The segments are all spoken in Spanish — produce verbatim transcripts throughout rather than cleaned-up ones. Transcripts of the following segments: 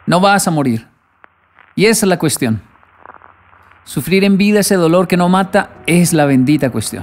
No vas a morir. Y esa es la cuestión. Sufrir en vida ese dolor que no mata es la bendita cuestión.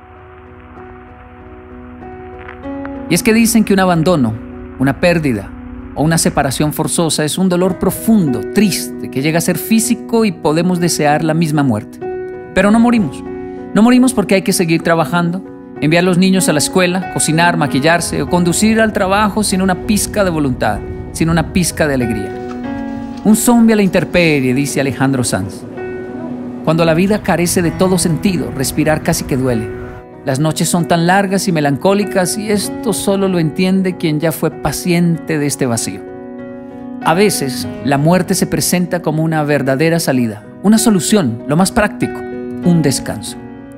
Y es que dicen que un abandono, una pérdida o una separación forzosa es un dolor profundo, triste, que llega a ser físico y podemos desear la misma muerte. Pero no morimos. No morimos porque hay que seguir trabajando, enviar a los niños a la escuela, cocinar, maquillarse o conducir al trabajo sin una pizca de voluntad, sin una pizca de alegría. Un zombie a la intemperie, dice Alejandro Sanz. Cuando la vida carece de todo sentido, respirar casi que duele. Las noches son tan largas y melancólicas y esto solo lo entiende quien ya fue paciente de este vacío. A veces, la muerte se presenta como una verdadera salida, una solución, lo más práctico, un descanso.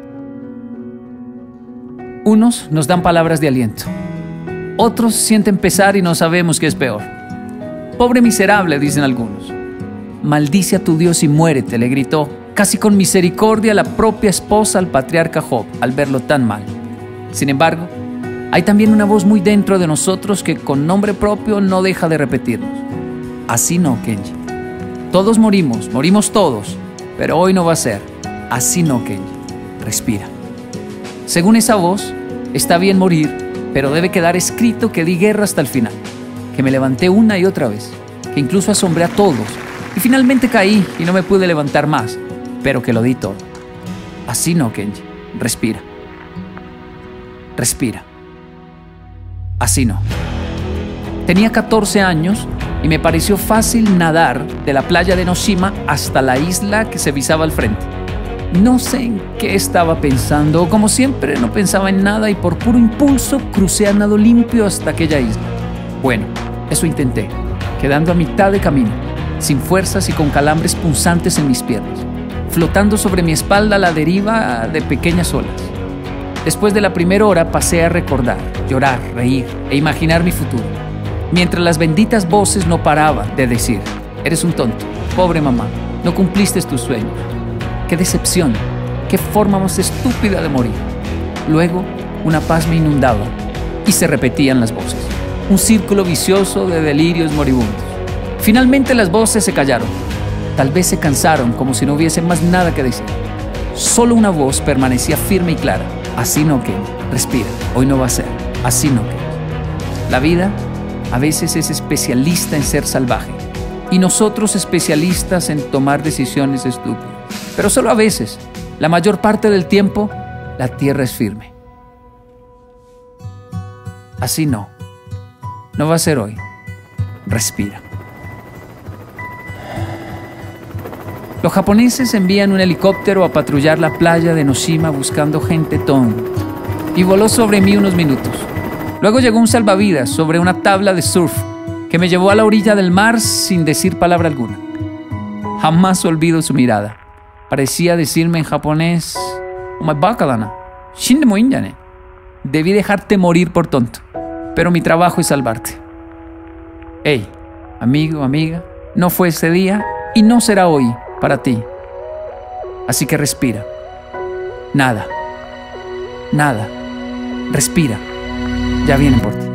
Unos nos dan palabras de aliento. Otros sienten pesar y no sabemos qué es peor. Pobre miserable, dicen algunos. Maldice a tu Dios y muérete, le gritó, casi con misericordia, la propia esposa al patriarca Job, al verlo tan mal. Sin embargo, hay también una voz muy dentro de nosotros que con nombre propio no deja de repetirnos. Así no, Kenji. Todos morimos, morimos todos, pero hoy no va a ser. Así no, Kenji. Respira. Según esa voz, está bien morir, pero debe quedar escrito que di guerra hasta el final, que me levanté una y otra vez, que incluso asombré a todos, y finalmente caí y no me pude levantar más, pero que lo di todo. Así no, Kenji. Respira. Respira. Así no. Tenía catorce años y me pareció fácil nadar de la playa de Enoshima hasta la isla que se visaba al frente. No sé en qué estaba pensando, como siempre no pensaba en nada y por puro impulso crucé a nado limpio hasta aquella isla. Bueno, eso intenté, quedando a mitad de camino, sin fuerzas y con calambres punzantes en mis piernas, flotando sobre mi espalda a la deriva de pequeñas olas. Después de la primera hora pasé a recordar, llorar, reír e imaginar mi futuro, mientras las benditas voces no paraban de decir: eres un tonto, pobre mamá, no cumpliste tus sueños. ¡Qué decepción! ¡Qué forma más estúpida de morir! Luego, una paz me inundaba y se repetían las voces. Un círculo vicioso de delirios moribundos. Finalmente las voces se callaron. Tal vez se cansaron, como si no hubiese más nada que decir. Solo una voz permanecía firme y clara. Así no, Kenji. Respira. Hoy no va a ser. Así no, Kenji. La vida a veces es especialista en ser salvaje y nosotros especialistas en tomar decisiones estúpidas. Pero solo a veces, la mayor parte del tiempo, la tierra es firme. Así no. No va a ser hoy. Respira. Los japoneses envían un helicóptero a patrullar la playa de Enoshima buscando gente tonta y voló sobre mí unos minutos. Luego llegó un salvavidas sobre una tabla de surf que me llevó a la orilla del mar sin decir palabra alguna. Jamás olvido su mirada. Parecía decirme en japonés: "Omae baka da na. Shindemo ii ya ne". Debí dejarte morir por tonto, pero mi trabajo es salvarte. Hey, amigo, amiga, no fue ese día y no será hoy para ti. Así que respira. Nada. Nada. Respira. Ya vienen por ti.